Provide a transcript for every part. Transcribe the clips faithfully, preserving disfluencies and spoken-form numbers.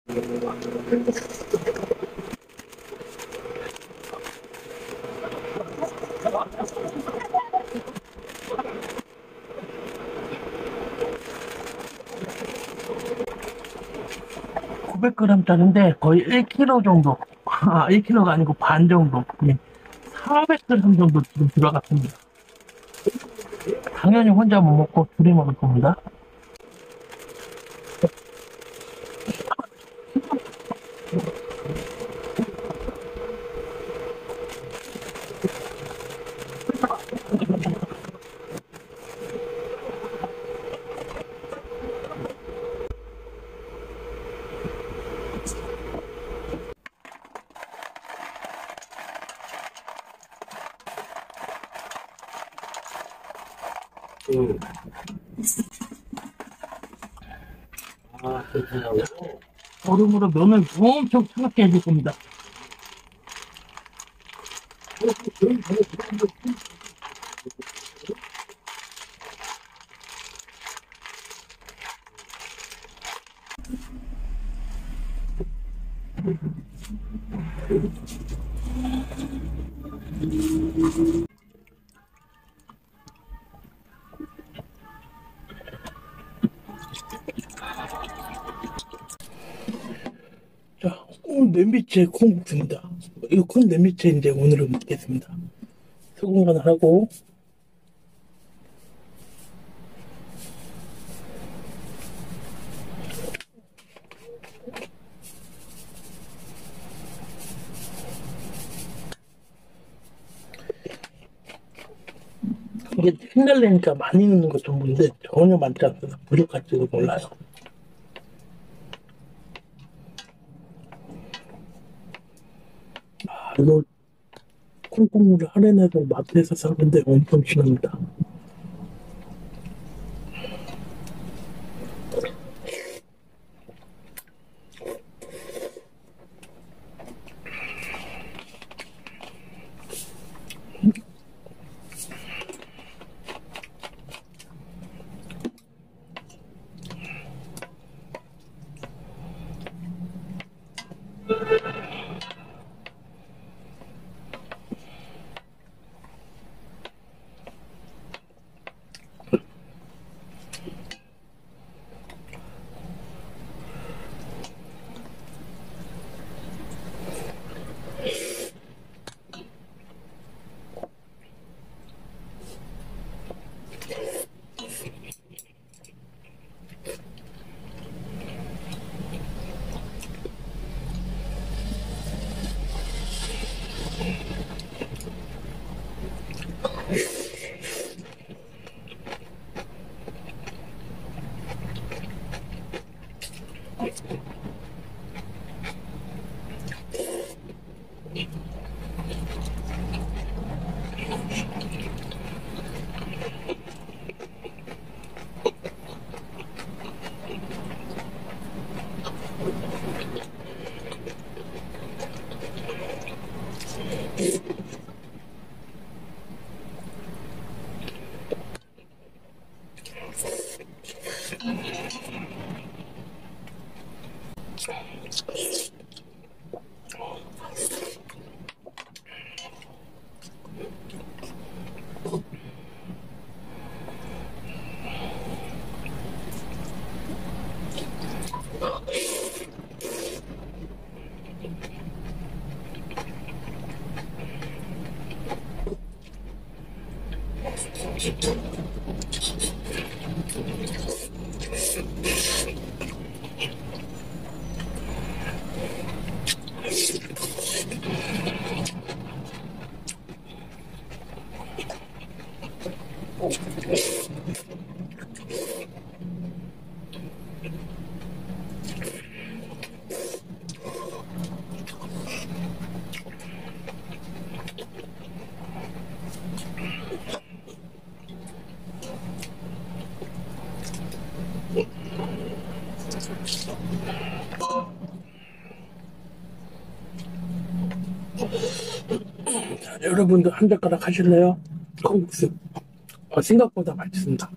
구백 그램짜리인데 거의 일 킬로그램 정도, 아, 일 킬로그램가 아니고 반 정도, 예, 사백 그램 정도 지금 들어갔습니다. 당연히 혼자 못 먹고 둘이 먹을 겁니다. 음. 아, 그렇구나. 얼음으로 면을 엄청 차갑게 해줄 겁니다. 자, 오늘 냄비째 콩국수입니다. 이거 큰 냄비째 이제 오늘은 먹겠습니다. 소금 간을 하고, 이게 흰달래니까 많이 넣는 것 전부인데 전혀 많지 않아서 부족할지도 몰라요. 아, 이거 콩국물을 할인해서 마트에서 사는데 엄청 진합니다. 자, 여러분도 한 젓가락 하실래요? 콩국수 어, 생각보다 맛있습니다.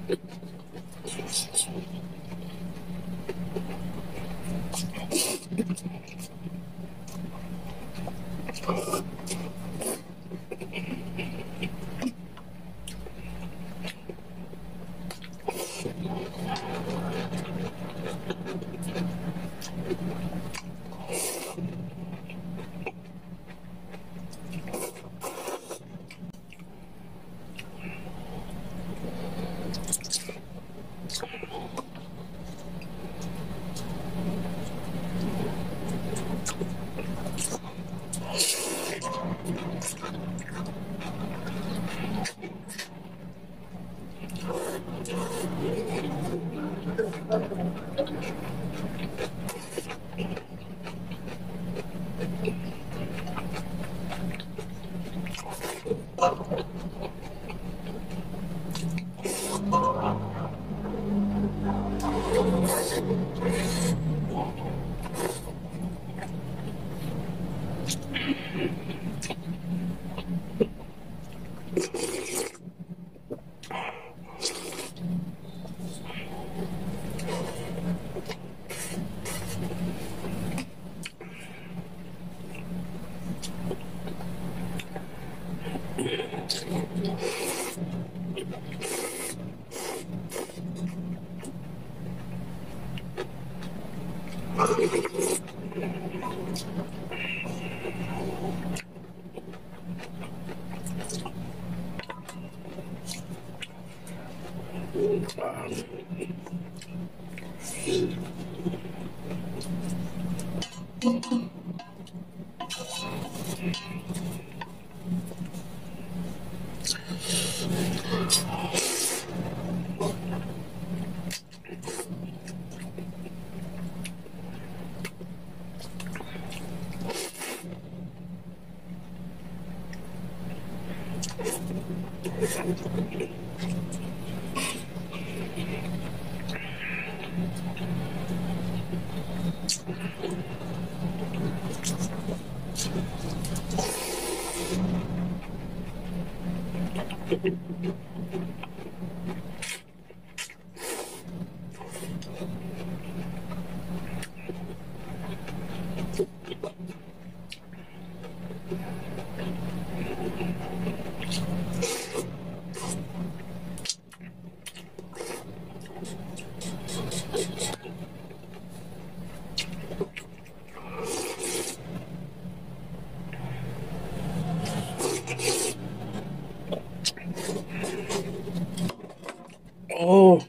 어,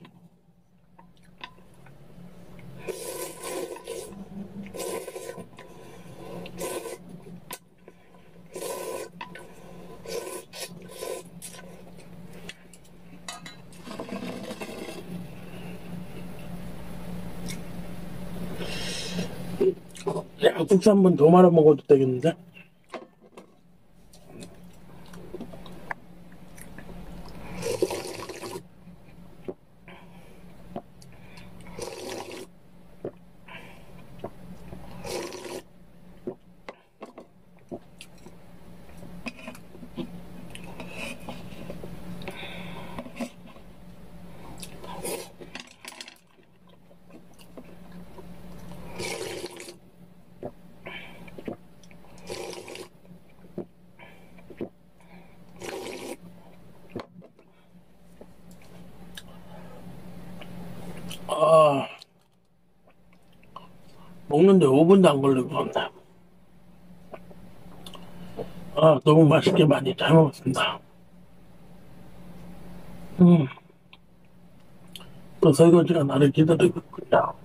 양국수 한 번 더 말아 먹어도 되겠는데? 아, 먹는데 오 분도 안 걸리고 간다. 아, 너무 맛있게 많이 잘 먹었습니다. 음, 또 설거지가 나를 기다리고 있군요.